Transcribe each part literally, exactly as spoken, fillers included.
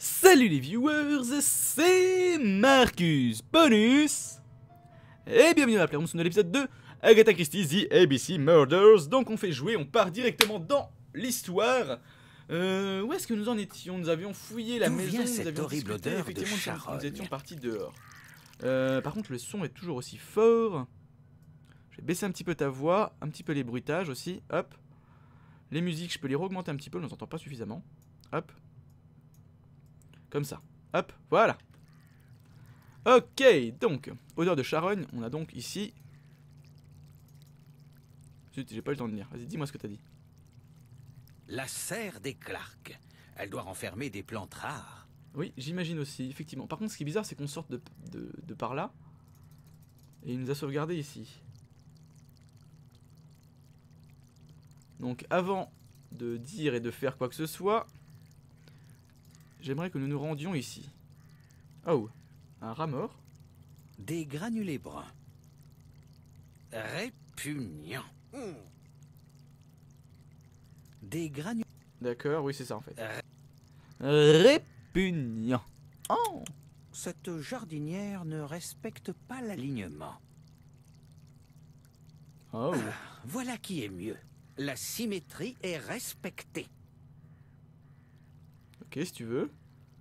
Salut les viewers, c'est Marcus Bonus et bienvenue dans la Playroom de l'épisode deux, Agatha Christie The A B C Murders. Donc on fait jouer, on part directement dans l'histoire. Euh, où est-ce que nous en étions? Nous avions fouillé la D'où maison, vient nous cette avions horrible discuté, odeur de effectivement nous, charogne? nous étions partis dehors. Euh, par contre le son est toujours aussi fort. Je vais baisser un petit peu ta voix, un petit peu les bruitages aussi, hop. Les musiques je peux les augmenter un petit peu, on ne les entend pas suffisamment. Hop. Comme ça. Hop, voilà. Ok, donc, odeur de charogne, on a donc ici... Zut, j'ai pas eu le temps de lire. Vas-y, dis-moi ce que t'as dit. La serre des Clark. Elle doit renfermer des plantes rares. Oui, j'imagine aussi, effectivement. Par contre, ce qui est bizarre, c'est qu'on sorte de, de, de par là. Et il nous a sauvegardé ici. Donc, avant de dire et de faire quoi que ce soit, j'aimerais que nous nous rendions ici. Oh, un rat mort. Des granulés bruns. Répugnants. Mmh. Des granulés... D'accord, oui, c'est ça en fait. Euh... Répugnant. Oh. Cette jardinière ne respecte pas l'alignement. Oh. Ah, voilà qui est mieux. La symétrie est respectée. Ok, si tu veux.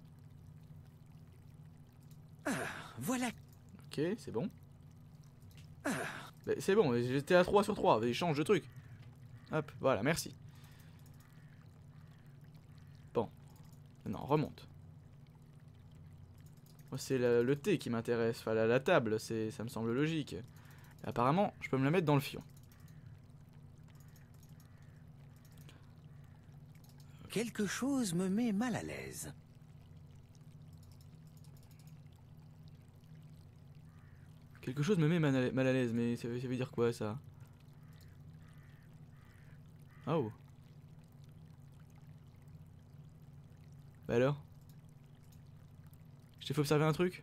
Ah, voilà. Ok, c'est bon. Ah. C'est bon, j'étais à trois sur trois, vas-y, change de truc. Hop, voilà, merci. Bon. Non, remonte. Moi, c'est le, le thé qui m'intéresse. Enfin, la, la table, ça me semble logique. Et apparemment, je peux me la mettre dans le fion. Quelque chose me met mal à l'aise. Quelque chose me met mal à, mal à l'aise, mais ça veut, ça veut dire quoi, ça? Oh. Bah alors? Je t'ai fait observer un truc?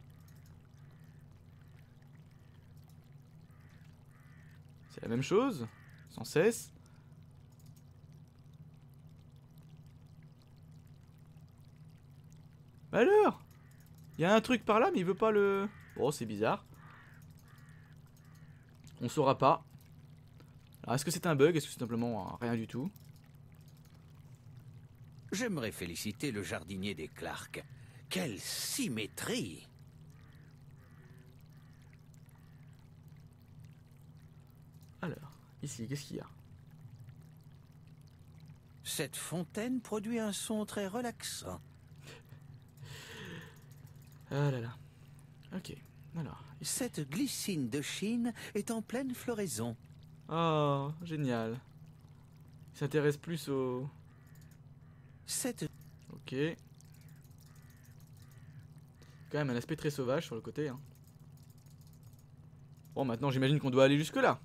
C'est la même chose, sans cesse. Bah alors? Il y a un truc par là, mais il veut pas le... Oh, c'est bizarre. On saura pas. Alors, est-ce que c'est un bug? Est-ce que c'est simplement euh, rien du tout? J'aimerais féliciter le jardinier des Clark. Quelle symétrie! Alors, ici, qu'est-ce qu'il y a? Cette fontaine produit un son très relaxant. Ah là là. Ok, alors... Ici. Cette glycine de Chine est en pleine floraison. Oh, génial. Il s'intéresse plus au... Cette... Ok. Quand même un aspect très sauvage sur le côté. Hein. Bon, maintenant j'imagine qu'on doit aller jusque là.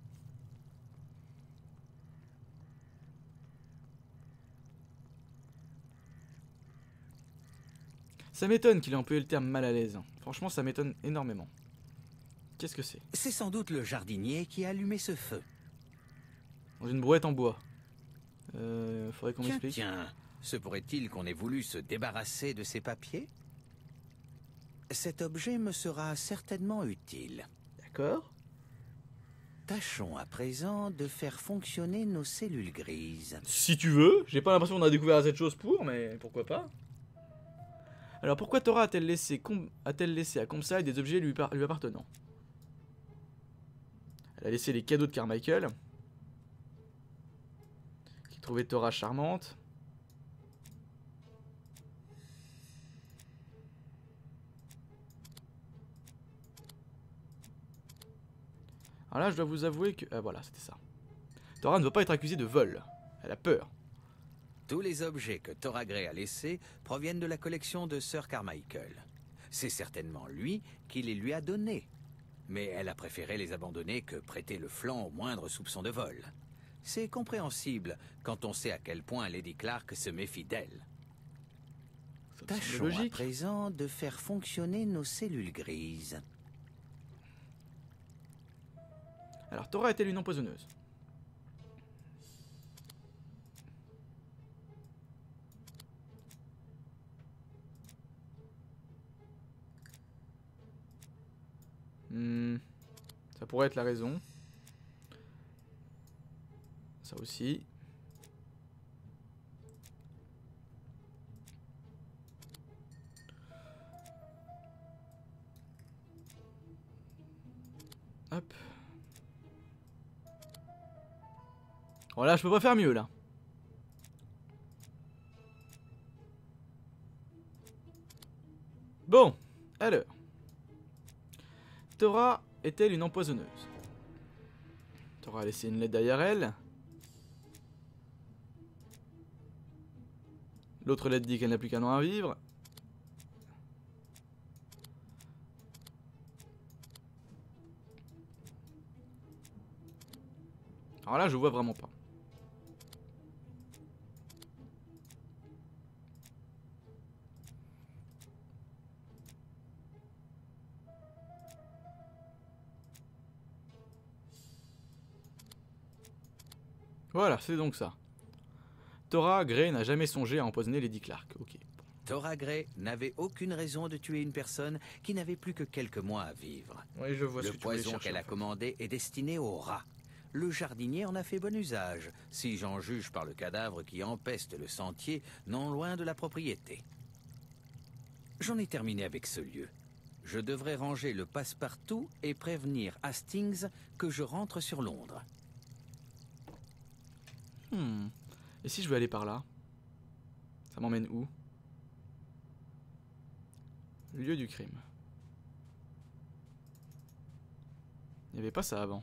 Ça m'étonne qu'il ait employé le terme mal à l'aise. Franchement, ça m'étonne énormément. Qu'est-ce que c'est? C'est sans doute le jardinier qui a allumé ce feu. Dans une brouette en bois. Euh, faudrait qu'on Tiens, m'explique. tiens, se pourrait-il qu'on ait voulu se débarrasser de ces papiers? Cet objet me sera certainement utile. D'accord. Tâchons à présent de faire fonctionner nos cellules grises. Si tu veux, j'ai pas l'impression qu'on a découvert cette chose pour, mais pourquoi pas. Alors pourquoi Tora a-t-elle laissé, a-t-elle laissé à Compside des objets lui, lui appartenant? Elle a laissé les cadeaux de Carmichael, qui trouvait Tora charmante. Alors là, je dois vous avouer que... Ah voilà, c'était ça. Tora ne veut pas être accusée de vol. Elle a peur. Tous les objets que Tora Gray a laissés proviennent de la collection de Sir Carmichael. C'est certainement lui qui les lui a donnés. Mais elle a préféré les abandonner que prêter le flanc au moindre soupçon de vol. C'est compréhensible quand on sait à quel point Lady Clark se méfie d'elle. Tâchons à présent de faire fonctionner nos cellules grises. Alors, Tora est-elle une empoisonneuse? pourrait être la raison. Ça aussi. Hop. Voilà, je peux pas faire mieux là. Bon, alors. Thora est-elle une empoisonneuse? Thora a laissé une lettre derrière elle. L'autre lettre dit qu'elle n'a plus qu'un an à vivre. Alors là, je vois vraiment pas. Voilà, c'est donc ça. Thora Grey n'a jamais songé à empoisonner Lady Clark. Ok. Thora Grey n'avait aucune raison de tuer une personne qui n'avait plus que quelques mois à vivre. Oui, je vois ce Le que tu voulais poison chercher, qu'elle en a fait. commandé est destiné aux rats. Le jardinier en a fait bon usage, si j'en juge par le cadavre qui empeste le sentier non loin de la propriété. J'en ai terminé avec ce lieu. Je devrais ranger le passe-partout et prévenir Hastings que je rentre sur Londres. Hmm. Et si je veux aller par là? Ça m'emmène où? Lieu du crime. Il n'y avait pas ça avant.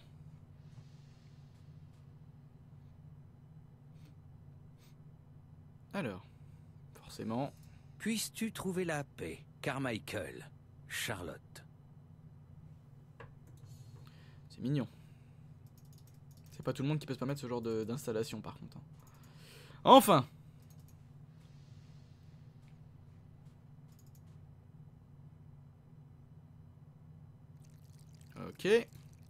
Alors, forcément... Puisses-tu trouver la paix, Carmichael, Charlotte. C'est mignon. C'est pas tout le monde qui peut se permettre ce genre de- d'installation par contre. hein. Enfin! Ok. Qu'est-ce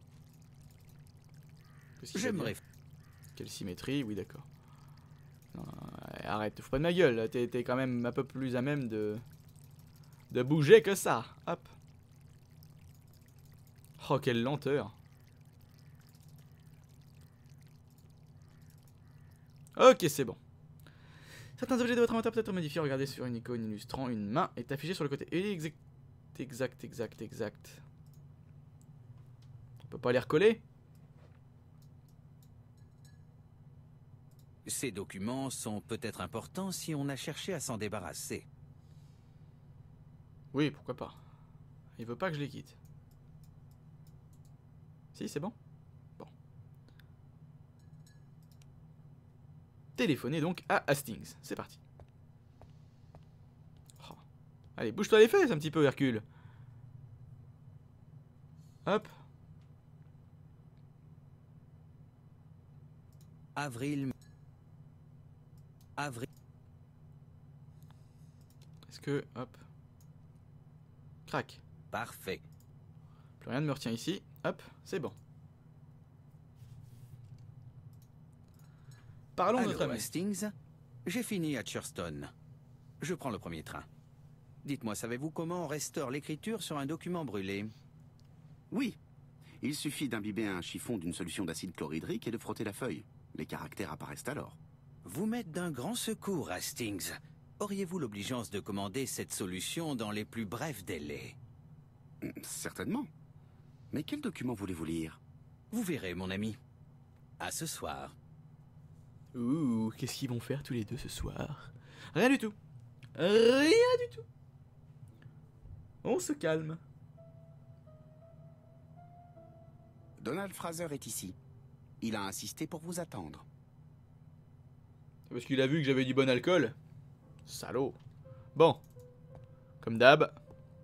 qu'il va J'aimerais... dire? Quelle symétrie, oui d'accord. Non, ouais, arrête, fous pas de ma gueule, là, t'es t'es quand même un peu plus à même de... de bouger que ça. Hop. Oh, quelle lenteur. Ok, c'est bon. Certains objets de votre inventaire peuvent être modifiés. Regardez sur une icône illustrant une main est affichée sur le côté. Exact, exact, exact, exact. On peut pas les recoller? Ces documents sont peut-être importants si on a cherché à s'en débarrasser. Oui, pourquoi pas. Il veut pas que je les quitte. Si, c'est bon. Bon. Téléphonez donc à Hastings. C'est parti. Oh. Allez, bouge-toi les fesses un petit peu, Hercule. Hop. Avril... Avril... Est-ce que... Hop. Crac. Parfait. Plus rien ne me retient ici. Hop, c'est bon. Parlons de notre Allô, ami. Hastings, j'ai fini à Churston. Je prends le premier train. Dites-moi, savez-vous comment on restaure l'écriture sur un document brûlé? Oui. Il suffit d'imbiber un chiffon d'une solution d'acide chlorhydrique et de frotter la feuille. Les caractères apparaissent alors. Vous m'êtes d'un grand secours, Hastings. Auriez-vous l'obligeance de commander cette solution dans les plus brefs délais? Certainement. Mais quel document voulez-vous lire? Vous verrez, mon ami. À ce soir. Ouh, qu'est-ce qu'ils vont faire tous les deux ce soir? Rien du tout. Rien du tout. On se calme. Donald Fraser est ici. Il a insisté pour vous attendre. C'est parce qu'il a vu que j'avais du bon alcool. Salaud. Bon. Comme d'hab.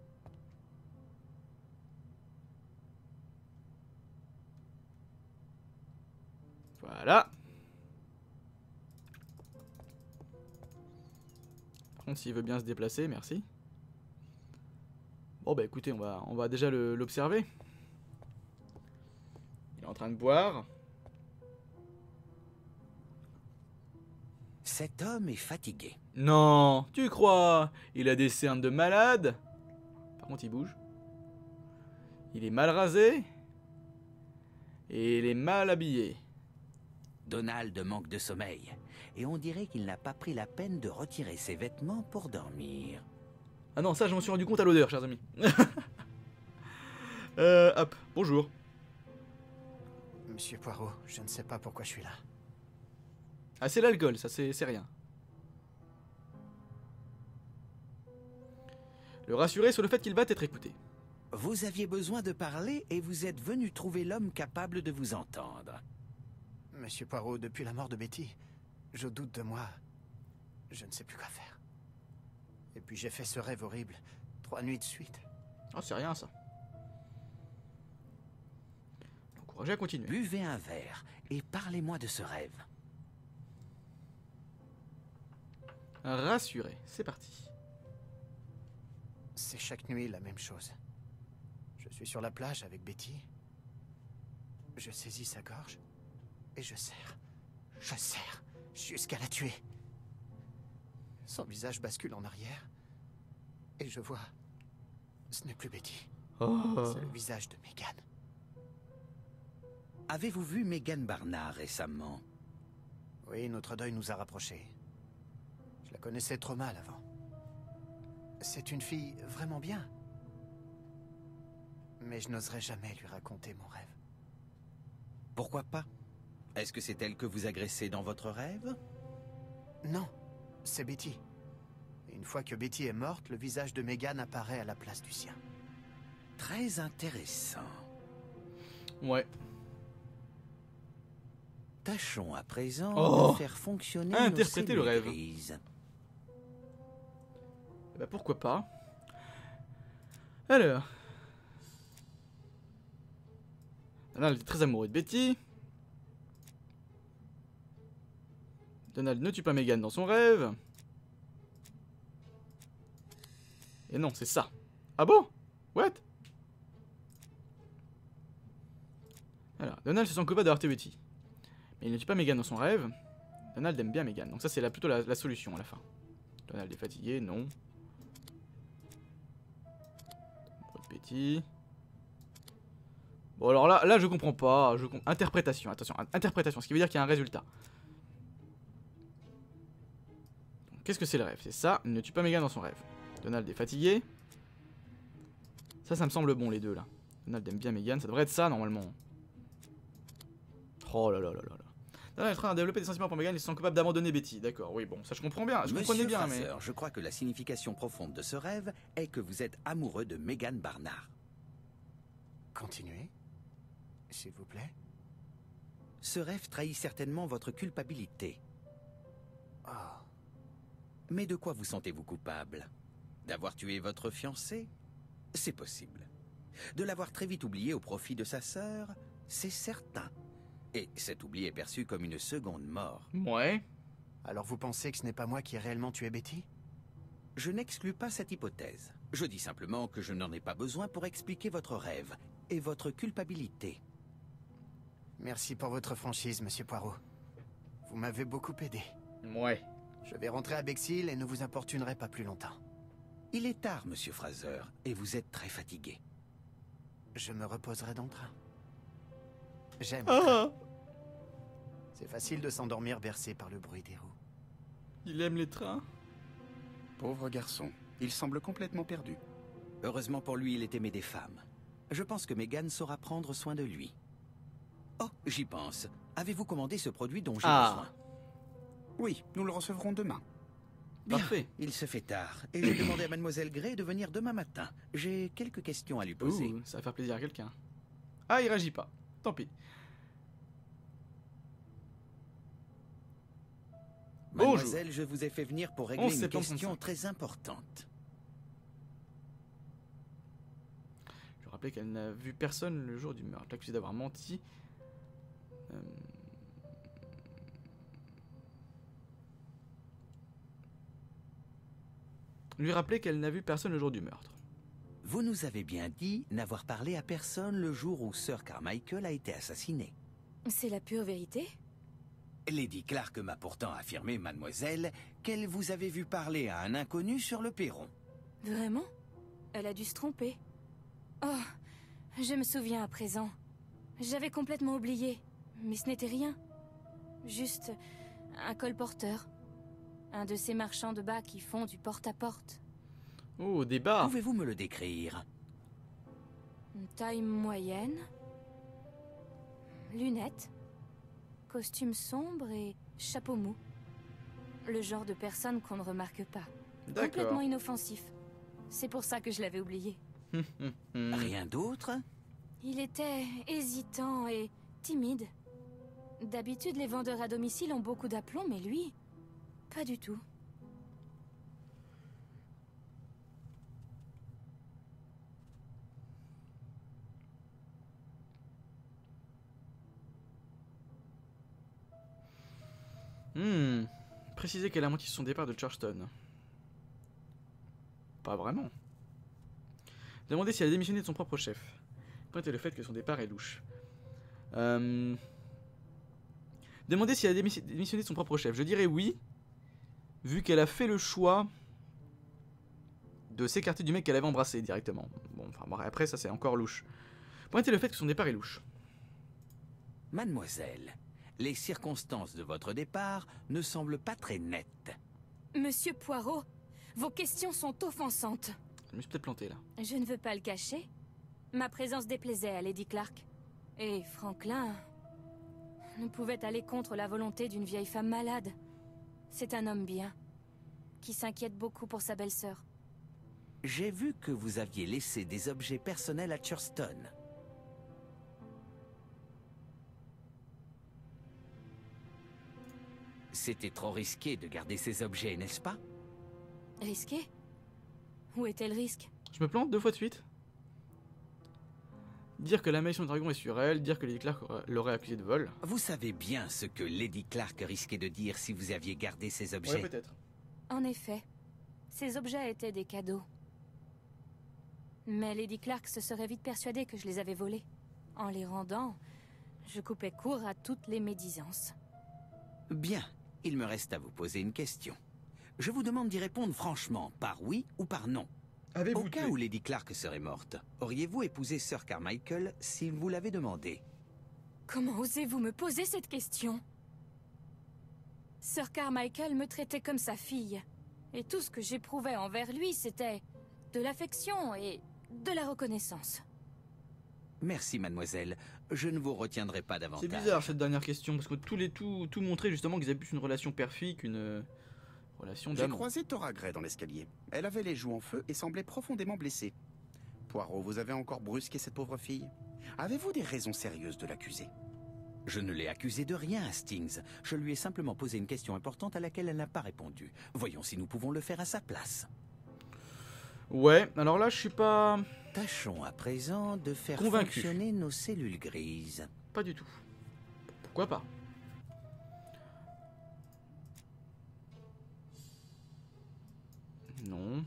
Voilà. Par contre, s'il veut bien se déplacer, merci. Bon bah écoutez, on va, on va déjà le- l'observer. Il est en train de boire. Cet homme est fatigué. Non, tu crois? Il a des cernes de malade. Par contre, il bouge. Il est mal rasé. Et il est mal habillé. Donald manque de sommeil, et on dirait qu'il n'a pas pris la peine de retirer ses vêtements pour dormir. Ah non, ça je m'en suis rendu compte à l'odeur, chers amis. euh, hop, bonjour. Monsieur Poirot, je ne sais pas pourquoi je suis là. Ah, c'est l'alcool, ça c'est rien. Le rassurer sur le fait qu'il va être écouté. Vous aviez besoin de parler et vous êtes venu trouver l'homme capable de vous entendre. Monsieur Poirot, depuis la mort de Betty, je doute de moi. Je ne sais plus quoi faire. Et puis j'ai fait ce rêve horrible, trois nuits de suite. Ah, c'est rien ça. Encouragez à continuer. Buvez un verre et parlez-moi de ce rêve. Rassuré, c'est parti. C'est chaque nuit la même chose. Je suis sur la plage avec Betty. Je saisis sa gorge et je serre. Je serre jusqu'à la tuer. Son visage bascule en arrière et je vois... Ce n'est plus Betty. Oh. C'est le visage de Megan. Avez-vous vu Megan Barnard récemment? Oui, notre deuil nous a rapprochés. Je la connaissais trop mal avant. C'est une fille vraiment bien. Mais je n'oserais jamais lui raconter mon rêve. Pourquoi pas? Est-ce que c'est elle que vous agressez dans votre rêve? Non, c'est Betty. Et une fois que Betty est morte, le visage de Megan apparaît à la place du sien. Très intéressant. Ouais. Tâchons à présent Oh. de faire fonctionner Interpréter nos le rêve. cellules grises. Bah pourquoi pas. Alors. Donald est très amoureux de Betty. Donald ne tue pas Megan dans son rêve. Et non, c'est ça. Ah bon? What? Alors, Donald se sent coupable d'avoir tué Betty. Mais il ne tue pas Megan dans son rêve. Donald aime bien Megan. Donc ça, c'est là plutôt la, la solution à la fin. Donald est fatigué, non. Betty. Bon alors là, là je comprends pas. Je comp... Interprétation, attention, interprétation, ce qui veut dire qu'il y a un résultat. Qu'est-ce que c'est le rêve? C'est ça, il ne tue pas Megan dans son rêve. Donald est fatigué. Ça, ça me semble bon les deux là. Donald aime bien Megan, ça devrait être ça normalement. Oh là là là là là. Donald est en train de développer des sentiments pour Megan, ils sont capables d'abandonner Betty. D'accord, oui bon, ça je comprends bien, je Monsieur comprenais bien Fraser, mais... je crois que la signification profonde de ce rêve est que vous êtes amoureux de Megan Barnard. Continuez, s'il vous plaît. Ce rêve trahit certainement votre culpabilité. Oh, Mais de quoi vous sentez-vous coupable? D'avoir tué votre fiancé? C'est possible. De l'avoir très vite oublié au profit de sa sœur? C'est certain. Et cet oubli est perçu comme une seconde mort. Ouais. alors vous pensez que ce n'est pas moi qui ai réellement tué Betty? Je n'exclus pas cette hypothèse. Je dis simplement que je n'en ai pas besoin pour expliquer votre rêve et votre culpabilité. Merci pour votre franchise, monsieur Poirot. Vous m'avez beaucoup aidé. Ouais. Je vais rentrer à Bexhill et ne vous importunerai pas plus longtemps. Il est tard, monsieur Fraser, et vous êtes très fatigué. Je me reposerai dans le train. J'aime. Ah, C'est facile de s'endormir bercé par le bruit des roues. il aime les trains. Pauvre garçon, il semble complètement perdu. Heureusement pour lui, il est aimé des femmes. Je pense que Megan saura prendre soin de lui. Oh, j'y pense. Avez-vous commandé ce produit dont j'ai Ah. besoin? Oui, nous le recevrons demain. Bien, Parfait. il se fait tard, et j'ai demandé à Mademoiselle Gray de venir demain matin. J'ai quelques questions à lui poser. Ouh, ça va faire plaisir à quelqu'un. Ah, il réagit pas. Tant pis. Mademoiselle, je vous ai fait venir pour régler onze une septembre question trente-cinq. très importante. Je rappelais qu'elle n'a vu personne le jour du meurtre. L'accusé d'avoir menti. Euh... Lui rappeler qu'elle n'a vu personne le jour du meurtre. Vous nous avez bien dit n'avoir parlé à personne le jour où Sir Carmichael a été assassiné. C'est la pure vérité? Lady Clark m'a pourtant affirmé, mademoiselle, qu'elle vous avait vu parler à un inconnu sur le perron. Vraiment? Elle a dû se tromper. Oh, je me souviens à présent. J'avais complètement oublié. Mais ce n'était rien. Juste un colporteur. Un de ces marchands de bas qui font du porte-à-porte. Oh, des bars. Pouvez-vous me le décrire? Une taille moyenne. Lunettes. Costume sombre et chapeau mou. Le genre de personne qu'on ne remarque pas. D'accord. Complètement inoffensif. C'est pour ça que je l'avais oublié. Rien d'autre? Il était hésitant et timide. D'habitude, les vendeurs à domicile ont beaucoup d'aplomb, mais lui, pas du tout. Hmm. Préciser qu'elle a menti sur son départ de Charleston. Pas vraiment. Demander si elle a démissionné de son propre chef. Pointer le fait que son départ est louche. Euh... Demander si elle a démis- démissionné de son propre chef. Je dirais oui, vu qu'elle a fait le choix de s'écarter du mec qu'elle avait embrassé directement. Bon, enfin, bon, après, ça c'est encore louche. Pointer le fait que son départ est louche. Mademoiselle, les circonstances de votre départ ne semblent pas très nettes. Monsieur Poirot, vos questions sont offensantes. Je me suis peut-être planté là. Je ne veux pas le cacher. Ma présence déplaisait à Lady Clark. Et Franklin ne pouvait aller contre la volonté d'une vieille femme malade. C'est un homme bien, qui s'inquiète beaucoup pour sa belle-sœur. J'ai vu que vous aviez laissé des objets personnels à Churston. C'était trop risqué de garder ces objets, n'est-ce pas? Risqué? Où était le risque? Je me plante deux fois de suite. Dire que la malédiction du dragon est sur elle, dire que Lady Clark l'aurait accusé de vol. Vous savez bien ce que Lady Clark risquait de dire si vous aviez gardé ces objets. Ouais, peut-être. En effet, ces objets étaient des cadeaux. Mais Lady Clark se serait vite persuadée que je les avais volés. En les rendant, je coupais court à toutes les médisances. Bien, il me reste à vous poser une question. Je vous demande d'y répondre franchement, par oui ou par non. Avez-vous Au cas tué où Lady Clark serait morte, auriez-vous épousé Sir Carmichael s'il vous l'avait demandé? Comment osez-vous me poser cette question? Sir Carmichael me traitait comme sa fille. Et tout ce que j'éprouvais envers lui, c'était de l'affection et de la reconnaissance. Merci, mademoiselle. Je ne vous retiendrai pas davantage. C'est bizarre cette dernière question, parce que tout, les, tout, tout montrait justement qu'ils avaient plus une relation père-fille qu'une euh, relation J'ai d'amour. croisé Tora Grey dans l'escalier. Elle avait les joues en feu et semblait profondément blessée. Poirot, vous avez encore brusqué cette pauvre fille? Avez-vous des raisons sérieuses de l'accuser? Je ne l'ai accusée de rien, Hastings. Je lui ai simplement posé une question importante à laquelle elle n'a pas répondu. Voyons si nous pouvons le faire à sa place. Ouais, alors là je suis pas... Tâchons à présent de faire Convaincu. fonctionner nos cellules grises. Pas du tout. Pourquoi pas? Non.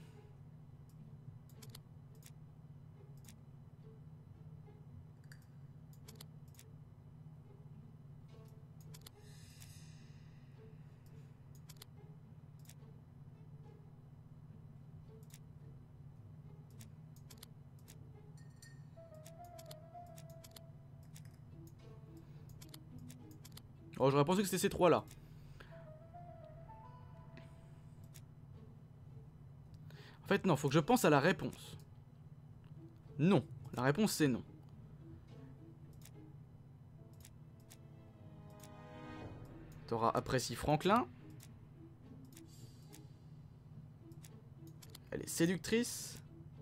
Oh, j'aurais pensé que c'était ces trois-là. En fait, non, faut que je pense à la réponse. Non. La réponse, c'est non. T'auras apprécié Franklin. Elle est séductrice.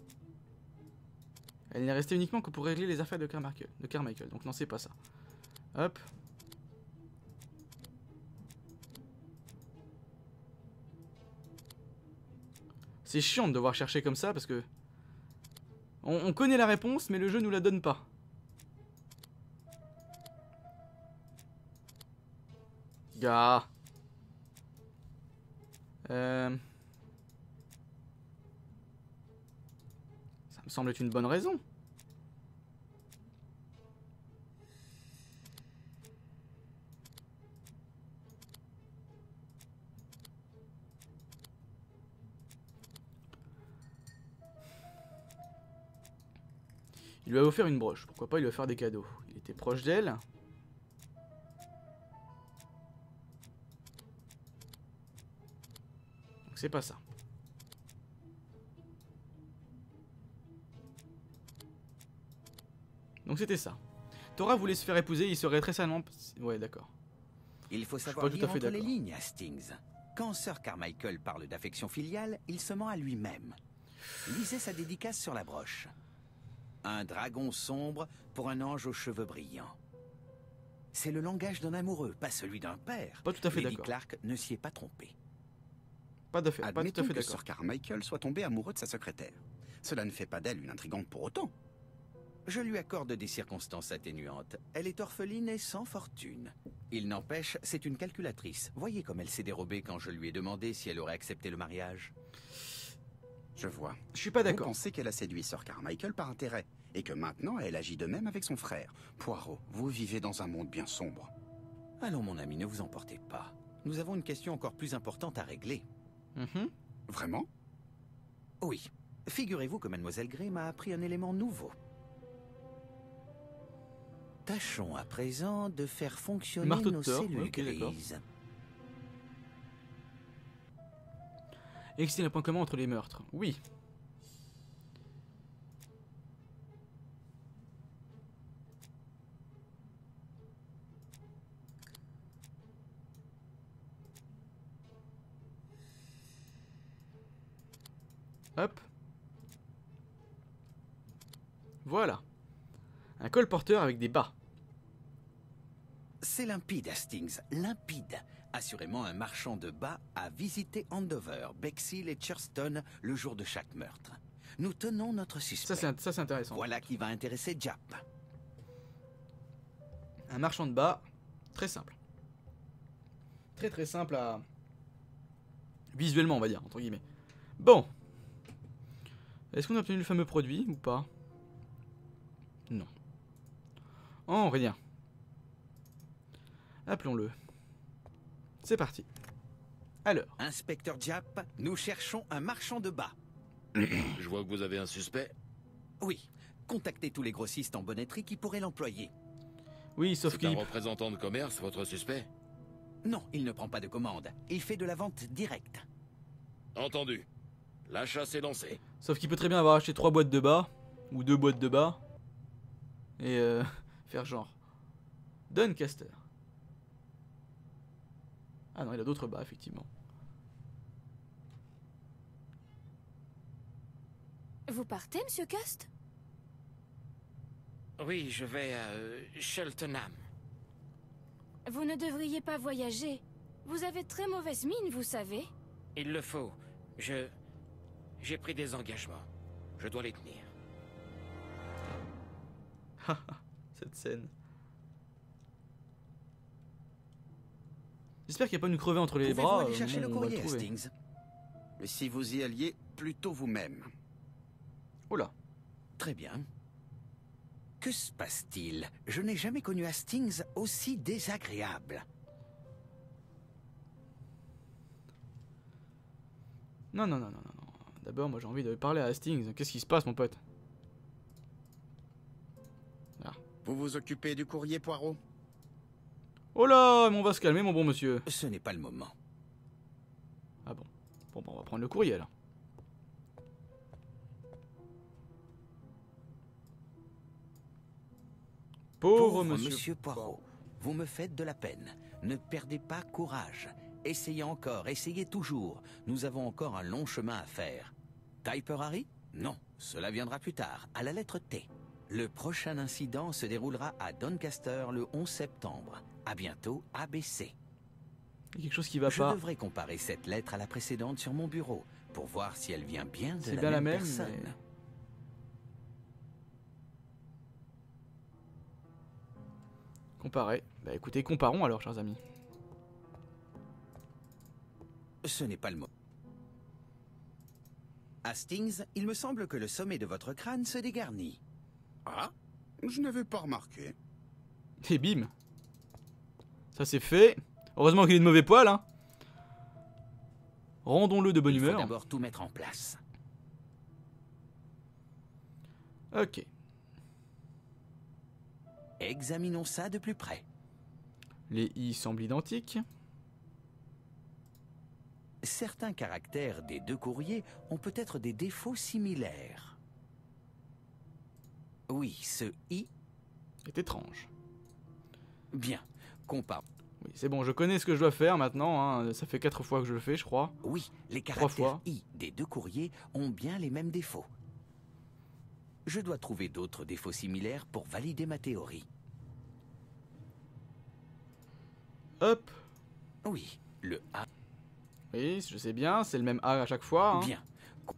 Elle n'est restée uniquement que pour régler les affaires de Carmichael. De Carmichael. Donc non, c'est pas ça. Hop. C'est chiant de devoir chercher comme ça parce que... On, on connaît la réponse, mais le jeu nous la donne pas. Gars. Euh... Ça me semble être une bonne raison. Il lui a offert une broche. Pourquoi pas, il lui a offert des cadeaux. Il T'es proche d'elle. Donc c'est pas ça. Donc c'était ça. Thora voulait se faire épouser, il serait très salement... Ouais, d'accord. Il faut Je suis savoir pas tout à lire fait entre les d'accord. lignes, Hastings. Quand Sir Carmichael parle d'affection filiale, il se ment à lui-même. Lisez sa dédicace sur la broche. Un dragon sombre pour un ange aux cheveux brillants. C'est le langage d'un amoureux, pas celui d'un père. Pas tout à fait Lady d'accord. Clark ne s'y est pas trompée. Pas, de fait, pas tout à Admettons fait que d'accord. Sir Carmichael soit tombé amoureux de sa secrétaire. Cela ne fait pas d'elle une intrigante pour autant. Je lui accorde des circonstances atténuantes. Elle est orpheline et sans fortune. Il n'empêche, c'est une calculatrice. Voyez comme elle s'est dérobée quand je lui ai demandé si elle aurait accepté le mariage. Je vois. Je suis pas Vous d'accord. pensez qu'elle a séduit Sir Carmichael par intérêt, et que maintenant elle agit de même avec son frère. Poirot, vous vivez dans un monde bien sombre. Allons mon ami, ne vous emportez pas. Nous avons une question encore plus importante à régler. Mhm. Vraiment? Oui. Figurez-vous que Mademoiselle Gray m'a appris un élément nouveau. Tâchons à présent de faire fonctionner Marteau de nos Thor, cellules ok, d'accord. grises. Exister un point commun entre les meurtres. Oui. Hop. Voilà. Un colporteur avec des bas. C'est limpide, Hastings, limpide. Assurément, un marchand de bas a visité Andover, Bexhill et Churston le jour de chaque meurtre. Nous tenons notre suspect. Ça, c'est ça, c'est intéressant. Voilà qui va intéresser Jap. Un marchand de bas. Très simple. Très très simple à... Visuellement, on va dire, entre guillemets. Bon. Est-ce qu'on a obtenu le fameux produit ou pas? Non. Oh, rien. Appelons-le. C'est parti. Alors. Inspecteur Jap, nous cherchons un marchand de bas. Je vois que vous avez un suspect. Oui, contactez tous les grossistes en bonneterie qui pourraient l'employer. Oui, sauf C'est un qu'il... représentant de commerce, votre suspect? Non, il ne prend pas de commande. Il fait de la vente directe. Entendu. La chasse est lancée. Sauf qu'il peut très bien avoir acheté trois boîtes de bas. Ou deux boîtes de bas. Et euh, faire genre. Doncaster. Ah non, il a d'autres bas, effectivement. Vous partez, monsieur Cust? Oui, je vais à euh, Cheltenham. Vous ne devriez pas voyager. Vous avez très mauvaise mine, vous savez. Il le faut. Je... J'ai pris des engagements. Je dois les tenir. Cette scène. J'espère qu'il va pas nous crever entre les Pouvez-vous bras. aller euh, chercher bon, le on va courrier, trouver. Hastings? Et si vous y alliez plutôt vous-même. Oh là. Très bien. Que se passe-t-il? Je n'ai jamais connu Hastings aussi désagréable. Non, non, non, non, non. non. D'abord, moi j'ai envie de parler à Hastings. Qu'est-ce qui se passe, mon pote? Vous vous occupez du courrier, Poirot? Oh là, mais on va se calmer, mon bon monsieur. Ce n'est pas le moment. Ah bon. Bon, bah, on va prendre le courrier, alors. Pauvre, monsieur. monsieur Poirot, vous me faites de la peine. Ne perdez pas courage. Essayez encore, essayez toujours. Nous avons encore un long chemin à faire. Typer Harry? Non, cela viendra plus tard, à la lettre T. Le prochain incident se déroulera à Doncaster le onze septembre. À bientôt, A B C. Il y a quelque chose qui va Je pas. devrais comparer cette lettre à la précédente sur mon bureau pour voir si elle vient bien de C'est la bien la même même, personne. mais- Comparer. Bah écoutez, comparons alors, chers amis. Ce n'est pas le mot. Hastings, il me semble que le sommet de votre crâne se dégarnit. Ah, je n'avais pas remarqué. Et bim. Ça c'est fait. Heureusement qu'il est de mauvais poil, hein. Rendons-le de bonne Il faut humeur. d'abord tout mettre en place. Ok. Examinons ça de plus près. Les I semblent identiques. Certains caractères des deux courriers ont peut-être des défauts similaires. Oui, ce I... C'est étrange. Bien, compare. Oui, c'est bon, je connais ce que je dois faire maintenant. Hein. Ça fait quatre fois que je le fais, je crois. Oui, les Trois caractères fois. I des deux courriers ont bien les mêmes défauts. Je dois trouver d'autres défauts similaires pour valider ma théorie. Hop. Oui, le A... Oui, je sais bien, c'est le même A à chaque fois. Hein. Bien.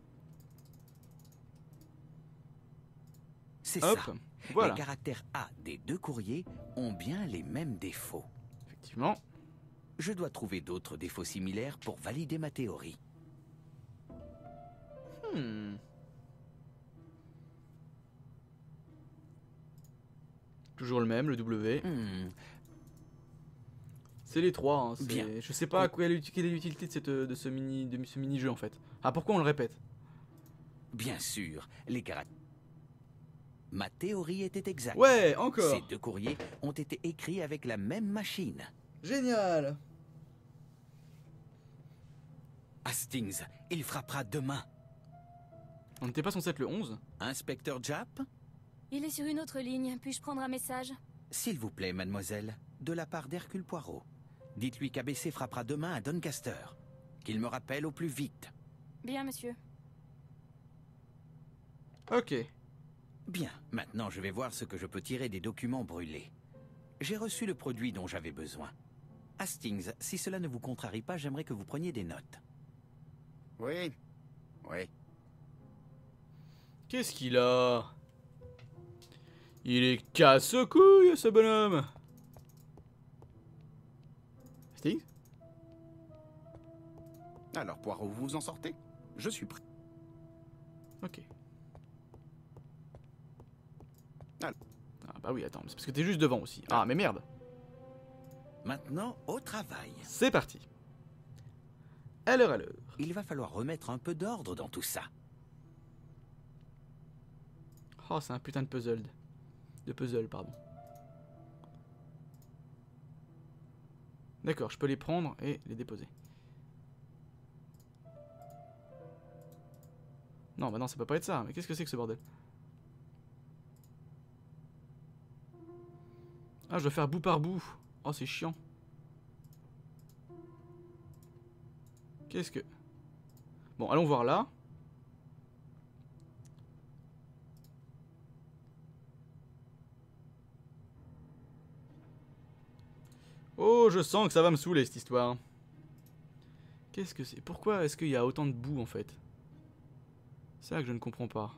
C'est Hop. ça. Voilà. Les caractères A des deux courriers ont bien les mêmes défauts. Effectivement. Je dois trouver d'autres défauts similaires pour valider ma théorie. Hmm. Toujours le même, le W. Hmm, C'est les trois. Hein. c'est- Bien. Je sais pas quelle est quelle est l'utilité de, cette, de ce mini de ce mini jeu en fait. Ah, pourquoi on le répète? Bien sûr, les caractères... Ma théorie était exacte. Ouais, encore. Ces deux courriers ont été écrits avec la même machine. Génial. Hastings, il frappera demain. On n'était pas censé être le onze? Inspecteur Japp? Il est sur une autre ligne. Puis-je prendre un message? S'il vous plaît, mademoiselle, de la part d'Hercule Poirot. Dites-lui qu'A B C frappera demain à Doncaster. Qu'il me rappelle au plus vite. Bien, monsieur. Ok. Bien, maintenant je vais voir ce que je peux tirer des documents brûlés. J'ai reçu le produit dont j'avais besoin. Hastings, si cela ne vous contrarie pas, j'aimerais que vous preniez des notes. Oui. Oui. Qu'est-ce qu'il a? Il est casse-couille, ce bonhomme. Steve? Alors, Poirot, vous vous en sortez? Je suis prêt. Ok. Ah. Ah bah oui, attends, c'est parce que t'es juste devant aussi. Ah, mais merde. Maintenant, au travail. C'est parti. À l'heure à l'heure. Il va falloir remettre un peu d'ordre dans tout ça. Oh, c'est un putain de puzzle. De puzzle, pardon. D'accord, je peux les prendre et les déposer. Non, bah non, ça peut pas être ça. Mais qu'est-ce que c'est que ce bordel? Ah, je dois faire bout par bout. Oh, c'est chiant. Qu'est-ce que... Bon, allons voir là. Oh, je sens que ça va me saouler cette histoire. Qu'est-ce que c'est? Pourquoi est-ce qu'il y a autant de boue en fait? C'est ça que je ne comprends pas.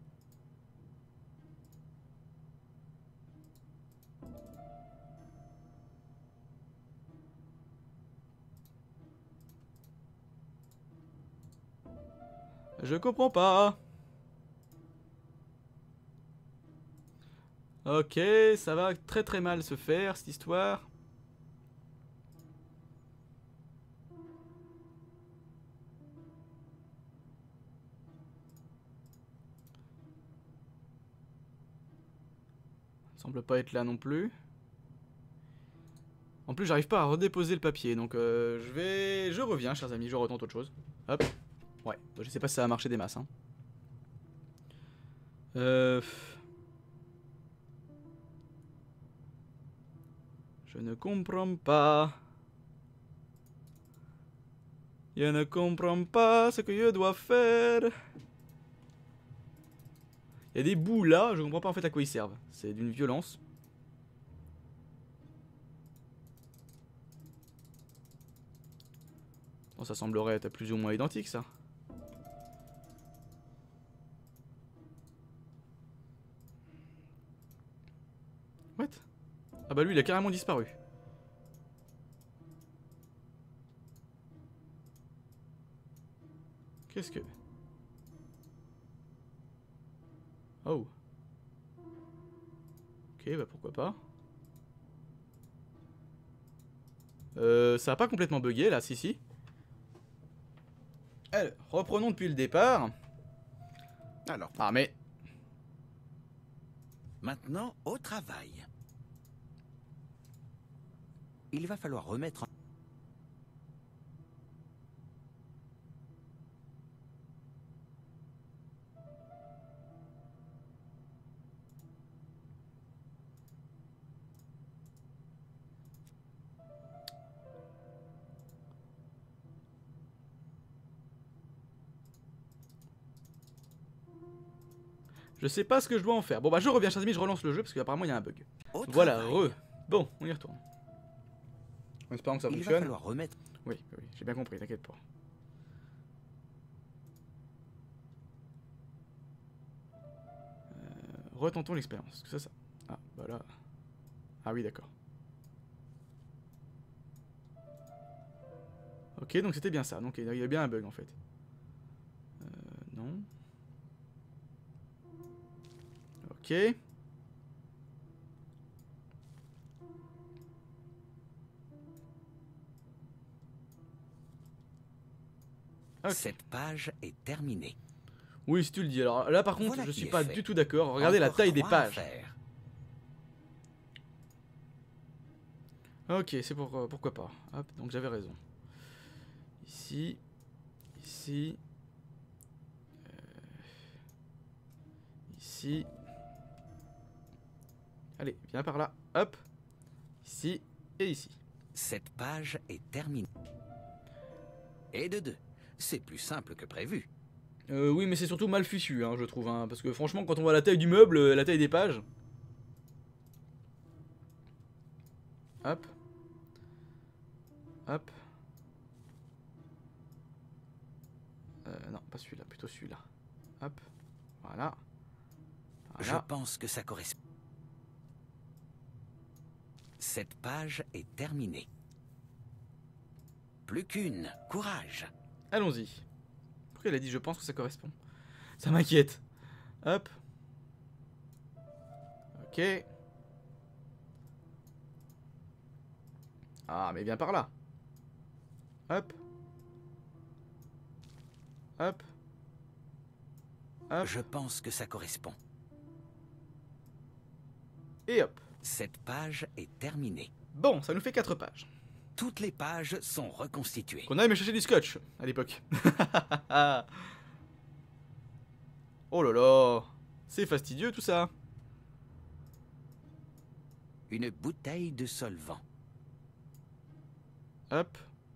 Je comprends pas. Ok, ça va très très mal se faire cette histoire. Ça semble pas être là non plus. En plus, j'arrive pas à redéposer le papier, donc euh, je vais... Je reviens, chers amis, je retente autre chose. Hop. Ouais, je sais pas si ça va marcher des masses. Hein. Euh... Je ne comprends pas. Je ne comprends pas ce que je dois faire. Il y a des bouts là, je comprends pas en fait à quoi ils servent. C'est d'une violence. Bon, ça semblerait être plus ou moins identique ça. What? Ah bah lui il a carrément disparu. Qu'est-ce que... Oh. Ok, bah pourquoi pas. Euh, ça a pas complètement bugué là, si si. Alors, reprenons depuis le départ. Alors, Ah mais... Maintenant, au travail. Il va falloir remettre... Je sais pas ce que je dois en faire. Bon bah je reviens chers amis, je relance le jeu parce qu'apparemment il y a un bug. Au Voilà, travail. re. Bon, on y retourne. En espérant que ça Il va fonctionne. falloir remettre... Oui, oui, j'ai bien compris, t'inquiète pas. Euh, retentons l'expérience. C'est ça. Ah, bah là. Ah oui, d'accord. Ok, donc c'était bien ça. Donc il y a bien un bug en fait. Euh, non. Ok. Ok. Cette page est terminée. Oui, si tu le dis. Alors là, par contre, Voilà je qui suis est pas fait. du tout d'accord. Regardez la Encore taille des trois à pages. faire. Ok, c'est pour, euh, pourquoi pas. Hop, donc j'avais raison. Ici, ici, euh, ici. Allez, viens par là. Hop, ici et ici. Cette page est terminée. Et de deux. C'est plus simple que prévu. Euh, oui, mais c'est surtout mal fichu, hein, je trouve. Hein, parce que franchement, quand on voit la taille du meuble, euh, la taille des pages. Hop. Hop. Euh, non, pas celui-là, plutôt celui-là. Hop. Voilà. Je Voilà. pense que ça correspond. Cette page est terminée. Plus qu'une. Courage. Allons-y. Pourquoi elle a dit je pense que ça correspond? Ça m'inquiète. Hop. Ok. Ah, mais viens par là. Hop. Hop. Hop. Je pense que ça correspond. Et hop. Cette page est terminée. Bon, ça nous fait quatre pages. Toutes les pages sont reconstituées. Qu'on aille me chercher du scotch à l'époque. Oh là là. C'est fastidieux tout ça. Une bouteille de solvant. Hop.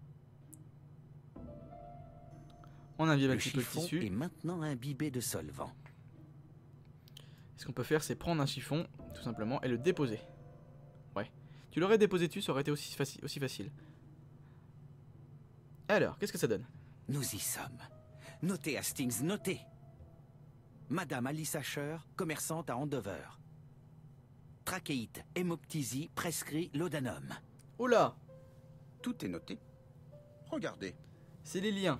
On imbibe un Le petit peu le chiffon tissu. est maintenant imbibé de solvant. Ce qu'on peut faire, c'est prendre un chiffon, tout simplement, et le déposer. Ouais. Tu l'aurais déposé dessus, ça aurait été aussi, faci aussi facile. Alors, qu'est-ce que ça donne? Nous y sommes. Notez, Hastings, notez. Madame Alice Asher, commerçante à Andover. Trachéite, hémoptysie, prescrit laudanum. Oula, Tout est noté. Regardez. c'est les liens.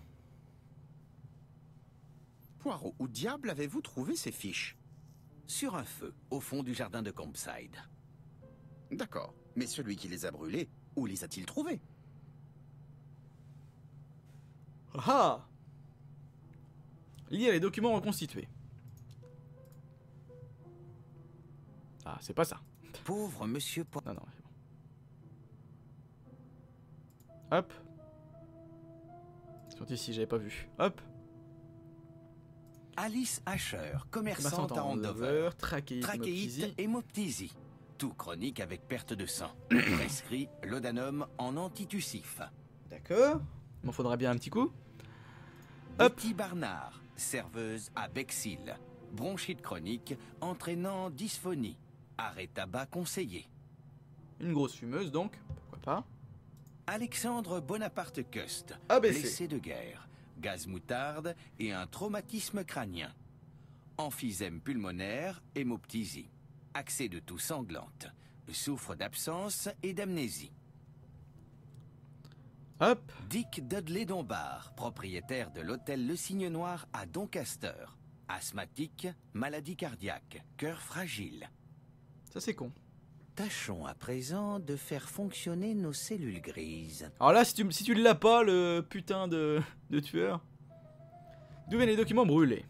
Poirot, où diable avez-vous trouvé ces fiches? Sur un feu, au fond du jardin de Campside. D'accord. Mais celui qui les a brûlés, où les a-t-il trouvés? Ah! Lire les documents reconstitués. Ah, c'est pas ça. Pauvre monsieur Po... Non, non, c'est bon. Hop. Ils sont ici, j'avais pas vu. Hop. Alice Asher, commerçante à Andover. Andover, trachéite, Trachéite, hémoptysie. hémoptysie. Tout chronique avec perte de sang. Prescrit laudanum en antitussif. D'accord. Il m'en faudra bien un petit coup. Hop. Betty Barnard, serveuse à Bexhill. Bronchite chronique entraînant dysphonie. Arrêt tabac conseillé. Une grosse fumeuse donc, pourquoi pas. Alexandre Bonaparte Cust, A B C. blessé de guerre, gaz moutarde et un traumatisme crânien. Emphysème pulmonaire, hémoptysie. Accès de toux sanglante. Souffre d'absence et d'amnésie. Hop. Dick Dudley Dombard, propriétaire de l'hôtel Le Cygne Noir à Doncaster. Asthmatique, maladie cardiaque, cœur fragile. Ça c'est con. Tâchons à présent de faire fonctionner nos cellules grises. Alors là, si tu, si tu l'as pas, le putain de, de tueur. D'où viennent les documents brûlés?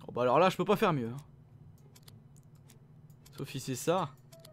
Oh, bah alors là, je peux pas faire mieux. Hein. Sauf si c'est ça.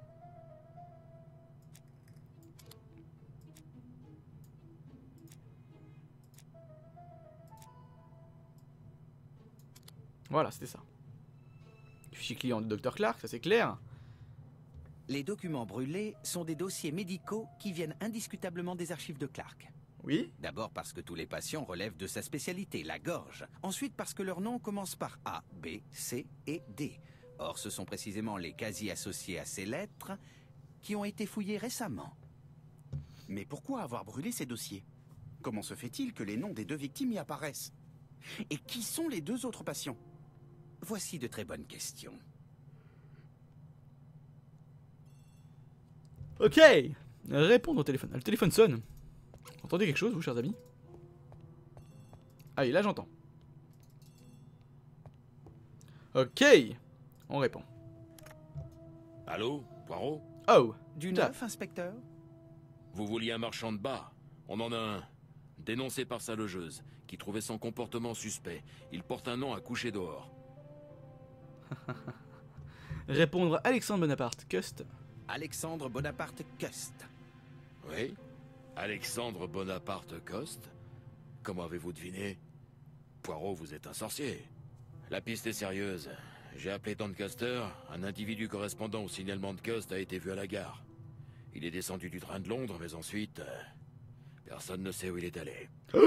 Voilà, c'était ça. Fichier client de docteur Clark, ça c'est clair. Les documents brûlés sont des dossiers médicaux qui viennent indiscutablement des archives de Clark. Oui. D'abord parce que tous les patients relèvent de sa spécialité, la gorge. Ensuite parce que leur nom commence par A, B, C et D. Or, ce sont précisément les quasi associés à ces lettres qui ont été fouillés récemment. Mais pourquoi avoir brûlé ces dossiers? Comment se fait-il que les noms des deux victimes y apparaissent? Et qui sont les deux autres patients? Voici de très bonnes questions. Ok. Répondre au téléphone. Le téléphone sonne. Vous entendez quelque chose, vous, chers amis? Allez, là j'entends. Ok. On répond. Allô, Poirot? Oh. Du Ta- neuf, inspecteur? Vous vouliez un marchand de bas? On en a un. Dénoncé par sa logeuse, qui trouvait son comportement suspect. Il porte un nom à coucher dehors. Répondre Alexandre Bonaparte. Cust. Alexandre Bonaparte Cust. Oui? Alexandre Bonaparte Coste? Comment avez-vous deviné? Poirot, vous êtes un sorcier. La piste est sérieuse. J'ai appelé Doncaster. Un individu correspondant au signalement de Coste a été vu à la gare. Il est descendu du train de Londres, mais ensuite... euh, personne ne sait où il est allé.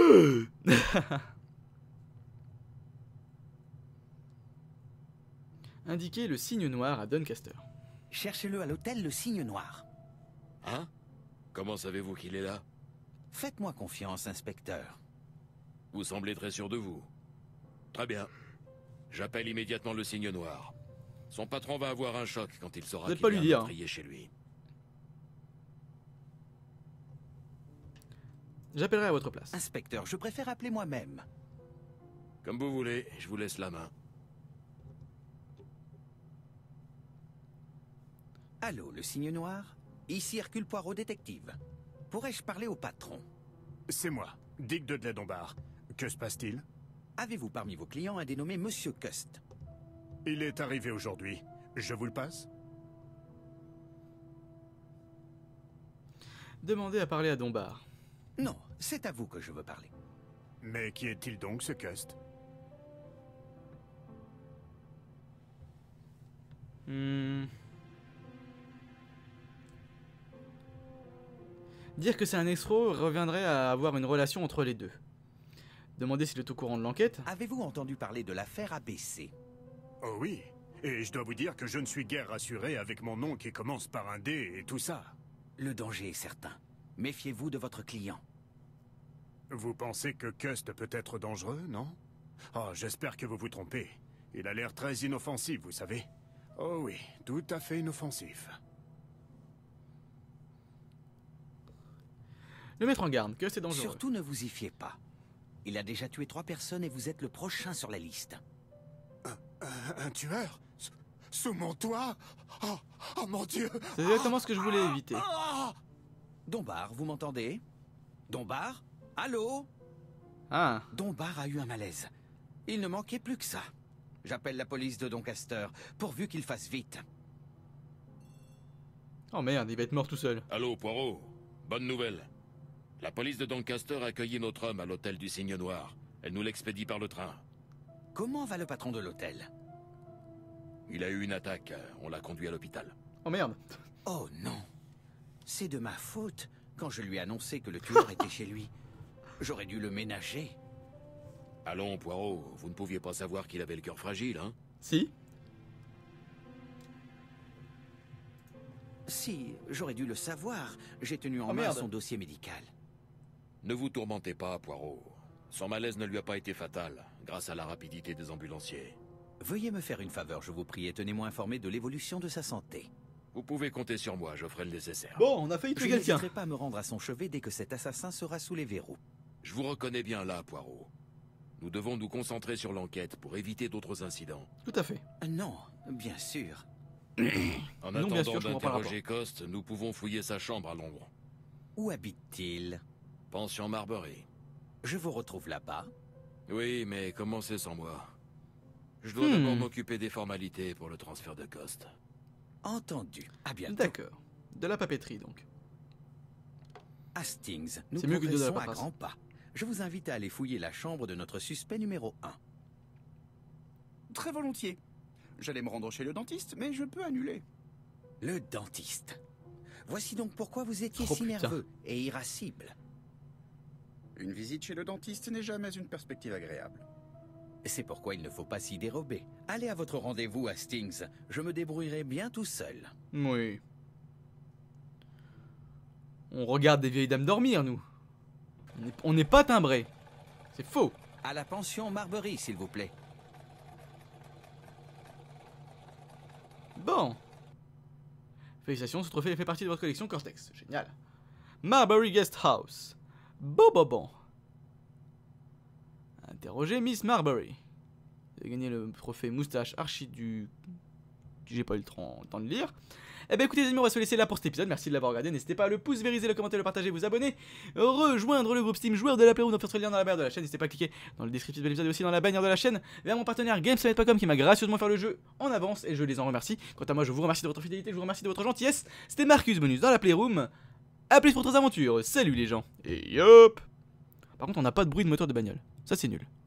Indiquez le signe noir à Doncaster. Cherchez-le à l'hôtel Le Cygne Noir. Hein? Comment savez-vous qu'il est là? Faites-moi confiance, inspecteur. Vous semblez très sûr de vous. Très bien. J'appelle immédiatement le Cygne Noir. Son patron va avoir un choc quand il saura Vous êtes qu'il pas y a lui un dire, meurtrier chez lui. J'appellerai à votre place. Inspecteur, je préfère appeler moi-même. Comme vous voulez, je vous laisse la main. Allô, Le Cygne Noir? Ici Hercule Poirot, détective. Pourrais-je parler au patron? C'est moi, Dick de Dledonbar. Que se passe-t-il? Avez-vous parmi vos clients un dénommé Monsieur Cust? Il est arrivé aujourd'hui. Je vous le passe? Demandez à parler à Dombar. Non, c'est à vous que je veux parler. Mais qui est-il donc, ce Cust? Hmm. Dire que c'est un escroc reviendrait à avoir une relation entre les deux. Demandez s'il est au courant de l'enquête. Avez-vous entendu parler de l'affaire A B C? Oh oui. Et je dois vous dire que je ne suis guère rassuré avec mon nom qui commence par un D et tout ça. Le danger est certain. Méfiez-vous de votre client. Vous pensez que Cust peut être dangereux, non? Oh, j'espère que vous vous trompez. Il a l'air très inoffensif, vous savez. Oh oui, tout à fait inoffensif. Le mettre en garde, que c'est dangereux. Surtout ne vous y fiez pas. Il a déjà tué trois personnes et vous êtes le prochain sur la liste. Un, un, un tueur? S- Sous mon toit? Oh, oh mon Dieu! C'est exactement ce que je voulais éviter. Ah! Dombar, vous m'entendez? Dombar? Allô? Ah, Dombar a eu un malaise. Il ne manquait plus que ça. J'appelle la police de Doncaster, pourvu qu'il fasse vite. oh merde, il va être mort tout seul. Allô, Poirot? Bonne nouvelle. La police de Doncaster a accueilli notre homme à l'hôtel du Cygne Noir. Elle nous l'expédie par le train. Comment va le patron de l'hôtel? Il a eu une attaque. On l'a conduit à l'hôpital. Oh merde. Oh non. C'est de ma faute quand je lui ai annoncé que le tueur était chez lui. J'aurais dû le ménager. Allons, Poirot, vous ne pouviez pas savoir qu'il avait le cœur fragile, hein? Si. Si, j'aurais dû le savoir. J'ai tenu en Oh, main merde. son dossier médical. Ne vous tourmentez pas, Poirot. Son malaise ne lui a pas été fatal, grâce à la rapidité des ambulanciers. Veuillez me faire une faveur, je vous prie, et tenez-moi informé de l'évolution de sa santé. Vous pouvez compter sur moi, je ferai le nécessaire. Bon, on a failli Je tuer quelqu'un. n'hésiterai pas à me rendre à son chevet dès que cet assassin sera sous les verrous. Je vous reconnais bien là, Poirot. Nous devons nous concentrer sur l'enquête pour éviter d'autres incidents. Tout à fait. Euh, Non, bien sûr. En Non, bien attendant sûr, je comprends pas le d'interroger Coste, nous pouvons fouiller sa chambre à Londres. Où habite-t-il? Pension Marbury. Je vous retrouve là-bas. Oui, mais commencez sans moi. Je dois Hmm. d'abord m'occuper des formalités pour le transfert de Coste. Entendu. À bientôt. D'accord. De la papeterie, donc. Hastings, nous C'est mieux que de la progressons à paperasse. grands pas. Je vous invite à aller fouiller la chambre de notre suspect numéro un. Très volontiers. J'allais me rendre chez le dentiste, mais je peux annuler. Le dentiste. Voici donc pourquoi vous étiez Oh, si putain. nerveux et irascible. Une visite chez le dentiste n'est jamais une perspective agréable. C'est pourquoi il ne faut pas s'y dérober. Allez à votre rendez-vous, Hastings. Je me débrouillerai bien tout seul. Oui. On regarde des vieilles dames dormir, nous. On n'est- On n'est pas timbrés. C'est faux. À la pension Marbury, s'il vous plaît. Bon. Félicitations, ce trophée fait partie de votre collection Cortex. Génial. Marbury Guest House. Bon, bon, bon. Interrogez Miss Marbury. Vous avez gagné le trophée moustache archi du... que j'ai pas eu le temps le temps de lire. Eh bien écoutez les amis, on va se laisser là pour cet épisode. Merci de l'avoir regardé. N'hésitez pas à le pouce, vériser, le commenter, le partager, vous abonner. Rejoindre le groupe Steam joueur de la Playroom. Dans le lien dans la barre de la chaîne. N'hésitez pas à cliquer dans le descriptif de l'épisode et aussi dans la bannière de la chaîne vers mon partenaire Gamesummit point com qui m'a gracieusement fait le jeu en avance et je les en remercie. Quant à moi, je vous remercie de votre fidélité, je vous remercie de votre gentillesse. C'était Marcus Bonus dans la Playroom. A plus pour d'autres aventures. Salut les gens. Et hop. Par contre, on n'a pas de bruit de moteur de bagnole. Ça c'est nul.